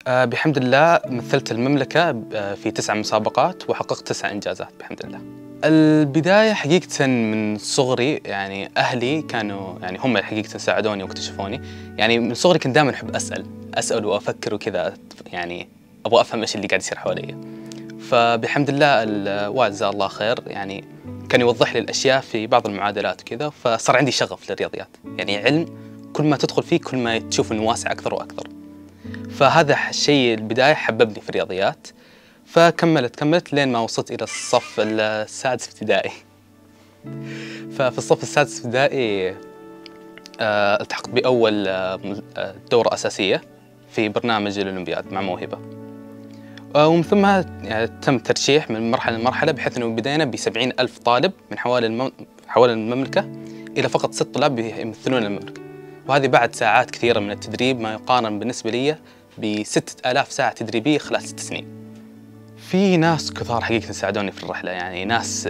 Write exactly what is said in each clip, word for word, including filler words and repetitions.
آه، بحمد الله مثلت المملكة آه، في تسع مسابقات وحققت تسع إنجازات بحمد الله. البداية حقيقة من صغري، يعني أهلي كانوا يعني هم حقيقة ساعدوني واكتشفوني. يعني من صغري كنت دائما أحب أسأل أسأل وأفكر وكذا، يعني أبغى أفهم إيش اللي قاعد يصير حواليا. فبحمد الله الوالد جزاه الله خير يعني كان يوضح لي الأشياء في بعض المعادلات وكذا، فصار عندي شغف للرياضيات. يعني علم كل ما تدخل فيه كل ما تشوف إنه واسع أكثر وأكثر. فهذا الشيء البداية حببني في الرياضيات، فكملت كملت لين ما وصلت إلى الصف السادس ابتدائي. ففي الصف السادس ابتدائي آه، التحقت بأول آه، دورة أساسية في برنامج الأولمبياد مع موهبة، آه، ومن ثم يعني تم ترشيح من مرحلة لمرحلة، بحيث أنه بدينا بسبعين ألف طالب من حوالي المم... حوالي المملكة إلى فقط ست طلاب يمثلون المملكة. وهذه بعد ساعات كثيرة من التدريب، ما يقارن بالنسبة لي بستة آلاف ساعة تدريبية خلال ست سنين. في ناس كثار حقيقة ساعدوني في الرحلة، يعني ناس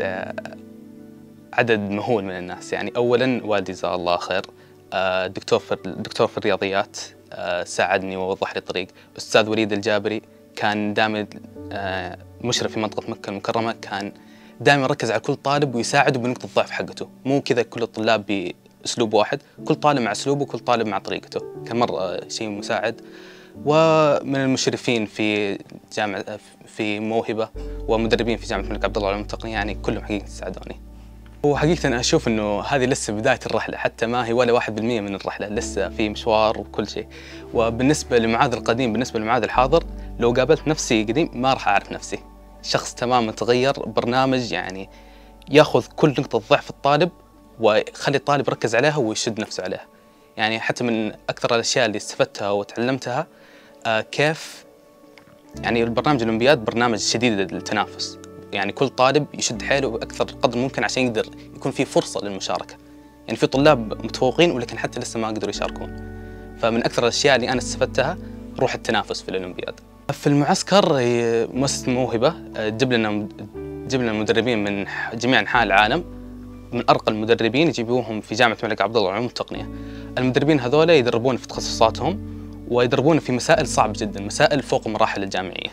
عدد مهول من الناس. يعني أولاً والدي جزاه الله خير، دكتور في دكتور في الرياضيات ساعدني ووضح لي الطريق. أستاذ وليد الجابري كان دائما مشرف في منطقة مكة المكرمة، كان دائما يركز على كل طالب ويساعده بنقطة الضعف حقته، مو كذا كل الطلاب بأسلوب واحد، كل طالب مع أسلوبه، كل طالب مع طريقته. كان مرة شيء مساعد. ومن المشرفين في جامعة في موهبة ومدربين في جامعة الملك عبد الله للعلوم والتقنية، يعني كلهم حقيقة ساعدوني. وحقيقة أنا أشوف إنه هذه لسه بداية الرحلة، حتى ما هي ولا واحد بالمية من الرحلة، لسه في مشوار وكل شيء. وبالنسبة لمعاذ القديم، بالنسبة لمعاذ الحاضر، لو قابلت نفسي قديم ما راح أعرف نفسي. شخص تماما تغير. برنامج يعني ياخذ كل نقطة ضعف الطالب ويخلي الطالب يركز عليها ويشد نفسه عليها. يعني حتى من أكثر الأشياء اللي استفدتها وتعلمتها آه كيف يعني البرنامج الأولمبياد برنامج شديد التنافس، يعني كل طالب يشد حيله بأكثر قدر ممكن عشان يقدر يكون في فرصة للمشاركة. يعني في طلاب متفوقين ولكن حتى لسه ما قدروا يشاركون. فمن أكثر الأشياء اللي أنا استفدتها روح التنافس في الأولمبياد. في المعسكر مؤسسة موهبة تجيب لنا تجيب لنا مدربين من جميع أنحاء العالم، من أرقى المدربين يجيبوهم في جامعة الملك عبد الله للعلوم والتقنية. المدربين هذول يدربون في تخصصاتهم ويدربون في مسائل صعبة جدا، مسائل فوق المراحل الجامعية.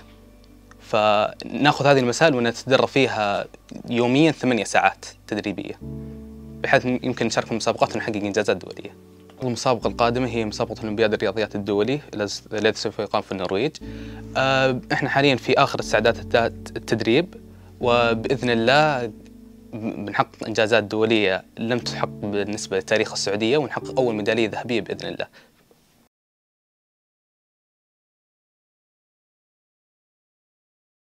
فناخذ هذه المسائل ونتدرب فيها يوميا ثمانية ساعات تدريبية، بحيث يمكن نشارك في المسابقات ونحقق إنجازات دولية. المسابقة القادمة هي مسابقة الأولمبياد الرياضيات الدولي التي سوف يقام في النرويج. احنا حاليا في آخر استعدادات التدريب، وبإذن الله بنحقق إنجازات دولية لم تحقق بالنسبة لتاريخ السعودية، ونحقق أول ميدالية ذهبية بإذن الله.